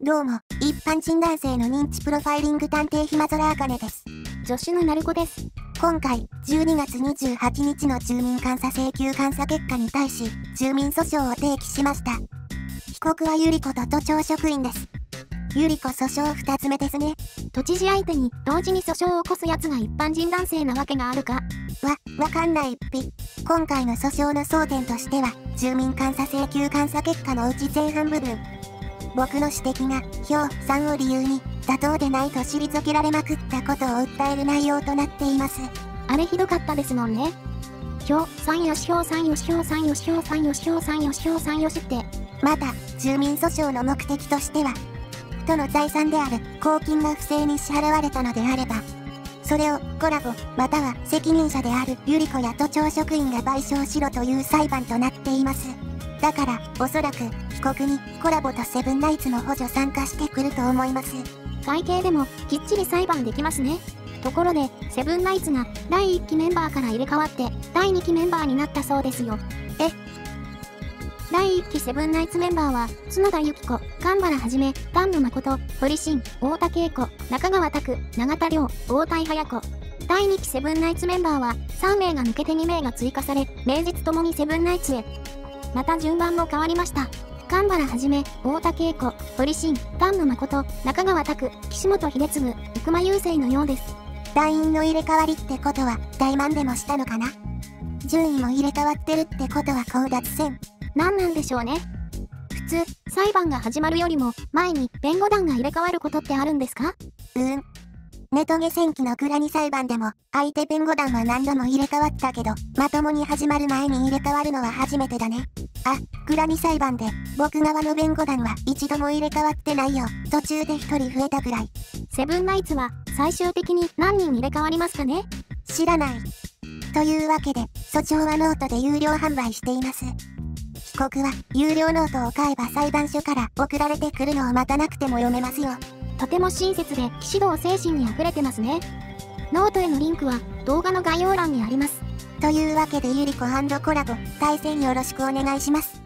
どうも、一般人男性の認知プロファイリング探偵ひまぞらあかねです。 助手のなるこです。 今回、12月28日の住民監査請求監査結果に対し、住民訴訟を提起しました。被告はゆり子と都庁職員です。ゆり子訴訟2つ目ですね。 都知事相手に同時に訴訟を起こすやつが一般人男性なわけがあるか。 わかんないっぴ。今回の訴訟の争点としては、住民監査請求監査結果のうち前半部分。僕の指摘が、票3を理由に、妥当でないと退けられまくったことを訴える内容となっています。 あれひどかったですもんね。票3よし、票3よし、票3よし、票3よし、票3よし、票3よしって。 また、住民訴訟の目的としては、都の財産である公金が不正に支払われたのであれば、それをコラボ、または責任者であるゆり子や都庁職員が賠償しろという裁判となっています。だから、おそらく、被告にコラボとセブンナイツの補助参加してくると思います。 会計でもきっちり裁判できますね。ところで、セブンナイツが第1期メンバーから入れ替わって第2期メンバーになったそうですよ。第1期セブンナイツメンバーは、角田由紀子、神原はじめ、丹野誠、堀真、太田恵子、中川拓、永田亮、大田井隼子。第2期セブンナイツメンバーは、3名が抜けて2名が追加され、名実ともにセブンナイツへ。また順番も変わりました。神原はじめ、太田恵子、堀真、丹野誠、中川拓、岸本秀次、生間雄星のようです。 団員の入れ替わりってことは、大満でもしたのかな？順位も入れ替わってるってことは争奪戦。 なんなんでしょうね。普通、裁判が始まるよりも前に弁護団が入れ替わることってあるんですか？ ネトゲ戦記のグラニ裁判でも、相手弁護団は何度も入れ替わったけど、まともに始まる前に入れ替わるのは初めてだね。グラニ裁判で、僕側の弁護団は一度も入れ替わってないよ。途中で1人増えたぐらい。 セブンナイツは最終的に何人入れ替わりますかね？ 知らない。というわけで、訴訟はノートで有料販売しています。被告は有料ノートを買えば裁判所から送られてくるのを待たなくても読めますよ。 とても親切で騎士道精神にあふれてますね。ノートへのリンクは動画の概要欄にあります。 というわけでゆり子&コラボ、対戦よろしくお願いします。